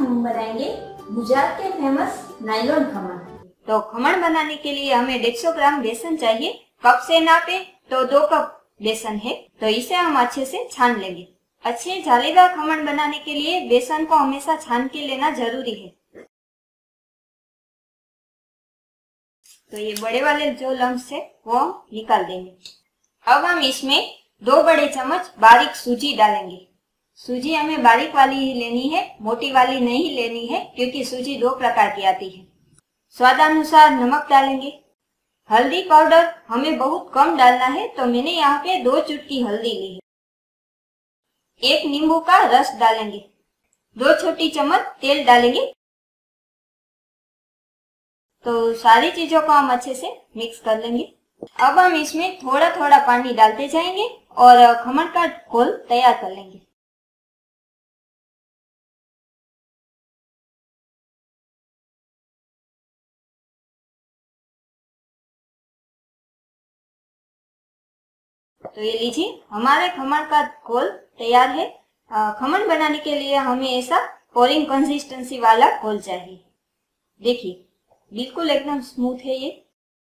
हम बनाएंगे गुजरात के फेमस नायलॉन खमण। तो खमण बनाने के लिए हमें 150 ग्राम बेसन चाहिए। कप से नापे तो 2 कप बेसन है, तो इसे हम अच्छे से छान लेंगे। अच्छे जालीदार खमण बनाने के लिए बेसन को हमेशा छान के लेना जरूरी है। तो ये बड़े वाले जो लम्स है वो निकाल देंगे। अब हम इसमें 2 बड़े चम्मच बारीक सूजी डालेंगे। सूजी हमें बारीक वाली ही लेनी है, मोटी वाली नहीं लेनी है, क्योंकि सूजी 2 प्रकार की आती है। स्वादानुसार नमक डालेंगे। हल्दी पाउडर हमें बहुत कम डालना है, तो मैंने यहाँ पे 2 चुटकी हल्दी ली है। 1 नींबू का रस डालेंगे। 2 छोटी चम्मच तेल डालेंगे। तो सारी चीजों को हम अच्छे से मिक्स कर लेंगे। अब हम इसमें थोड़ा थोड़ा पानी डालते जाएंगे और खमण का घोल तैयार कर लेंगे। तो ये लीजिए, हमारे खमण का घोल तैयार है। खमण बनाने के लिए हमें ऐसा पोरिंग कंसिस्टेंसी वाला घोल चाहिए। देखिए, बिल्कुल एकदम स्मूथ है ये।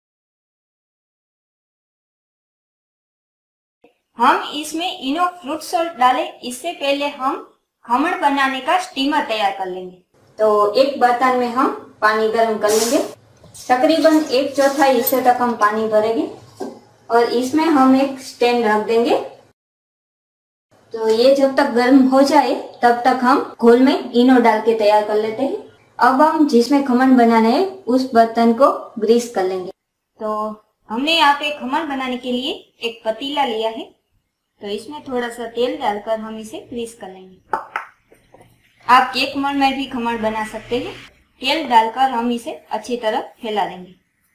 हम इसमें इनो फ्रूट सॉल्ट डालें, इससे पहले हम खमण बनाने का स्टीमर तैयार कर लेंगे। तो एक बर्तन में हम पानी गर्म कर लेंगे। तकरीबन 1/4 हिस्से तक हम पानी भरेंगे और इसमें हम एक स्टैंड रख देंगे। तो ये जब तक गर्म हो जाए तब तक हम घोल में इनो डाल के तैयार कर लेते हैं। अब हम जिसमें खमण बनाना है उस बर्तन को ग्रीस कर लेंगे। तो हमने यहाँ पे खमण बनाने के लिए एक पतीला लिया है, तो इसमें थोड़ा सा तेल डालकर हम इसे ग्रीस कर लेंगे। आप केक मोल्ड में भी खमण बना सकते हैं। तेल डालकर हम इसे अच्छी तरह फैला देंगे।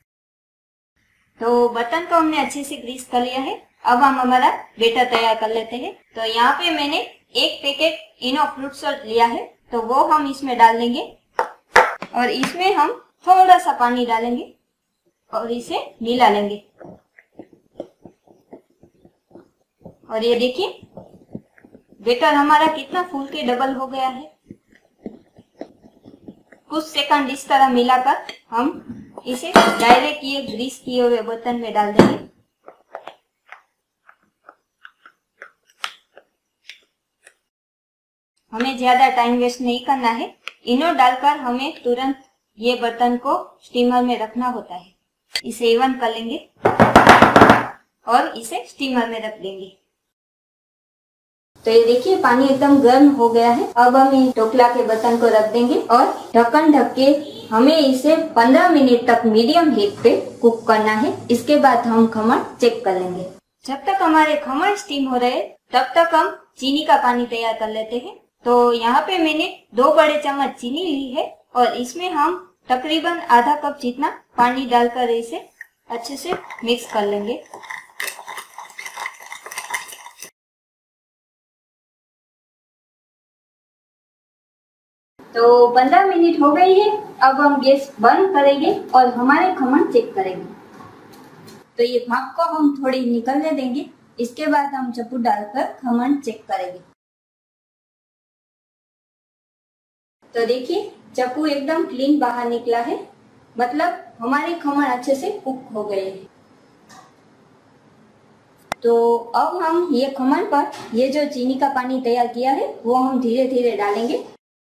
तो बर्तन को हमने अच्छे से ग्रीस कर लिया है। अब हम हमारा बैटर तैयार कर लेते हैं। तो यहाँ पे मैंने 1 पैकेट इनो फ्रूट सॉल्ट लिया है, तो वो हम इसमें डाल देंगे और इसमें हम थोड़ा सा पानी डालेंगे और इसे मिला लेंगे। और ये देखिए, बैटर हमारा कितना फूल के डबल हो गया है। कुछ सेकंड इस तरह मिलाकर हम इसे डायरेक्ट ये ग्रीस किए हुए बर्तन में डाल देंगे। हमें ज्यादा टाइम वेस्ट नहीं करना है। इनो डालकर हमें तुरंत ये बर्तन को स्टीमर में रखना होता है। इसे इवन कर लेंगे और इसे स्टीमर में रख देंगे। तो ये देखिए, पानी एकदम गर्म हो गया है। अब हम इस ढोकला के बर्तन को रख देंगे और ढक्कन ढक के हमें इसे 15 मिनट तक मीडियम हीट पे कुक करना है। इसके बाद हम खमण चेक कर लेंगे। जब तक हमारे खमण स्टीम हो रहे तब तक हम चीनी का पानी तैयार कर लेते हैं। तो यहाँ पे मैंने 2 बड़े चम्मच चीनी ली है और इसमें हम तकरीबन आधा कप जितना पानी डालकर इसे अच्छे से मिक्स कर लेंगे। तो 15 मिनट हो गई है। अब हम गैस बंद करेंगे और हमारे खमण चेक करेंगे। तो ये भाप को हम थोड़ी निकलने देंगे। इसके बाद हम चप्पू डालकर खमण चेक करेंगे। तो देखिए, चप्पू एकदम क्लीन बाहर निकला है, मतलब हमारे खमण अच्छे से कुक हो गए हैं। तो अब हम ये खमण पर ये जो चीनी का पानी तैयार किया है वो हम धीरे धीरे डालेंगे।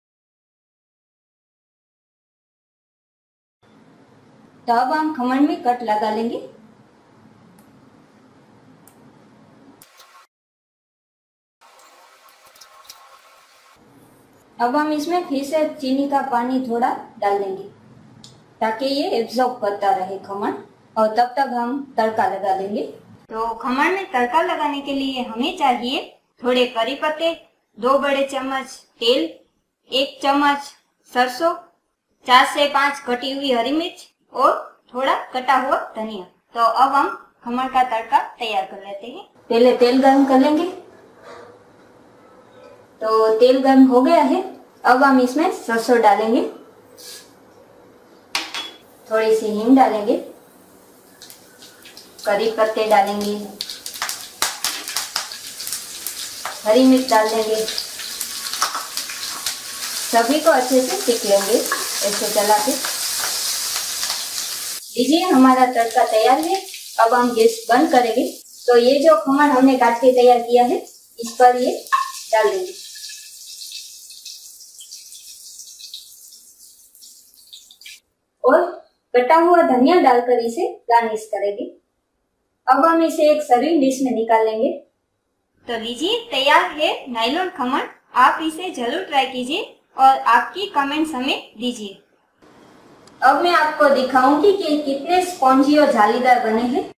तो अब हम खमण में कट लगा लेंगे। अब हम इसमें फिर से चीनी का पानी थोड़ा डाल देंगे ताकि ये एब्जॉर्ब करता रहे खमण, और तब तक हम तड़का लगा लेंगे। तो खमण में तड़का लगाने के लिए हमें चाहिए थोड़े करी पत्ते, 2 बड़े चम्मच तेल, 1 चम्मच सरसों, 4 से 5 कटी हुई हरी मिर्च और थोड़ा कटा हुआ धनिया। तो अब हम खमण का तड़का तैयार कर लेते हैं। पहले तेल गर्म कर लेंगे। तो तेल गर्म हो गया है। अब हम इसमें सरसों डालेंगे, थोड़ी सी हींग डालेंगे, करी पत्ते डालेंगे, हरी मिर्च डाल देंगे, सभी को अच्छे से सेक लेंगे ऐसे चला के। लीजिए हमारा तड़का तैयार है। अब हम गैस बंद करेंगे। तो ये जो खमण हमने काट के तैयार किया है इस पर ये डाल देंगे। और कटा हुआ धनिया डालकर इसे गार्निश करेंगे। अब हम इसे एक सर्विंग डिश में निकाल लेंगे। तो लीजिए तैयार है नायलॉन खमण। आप इसे जरूर ट्राई कीजिए और आपकी कमेंट्स हमें दीजिए। अब मैं आपको दिखाऊंगी कि कितने स्पॉन्जी और जालीदार बने हैं।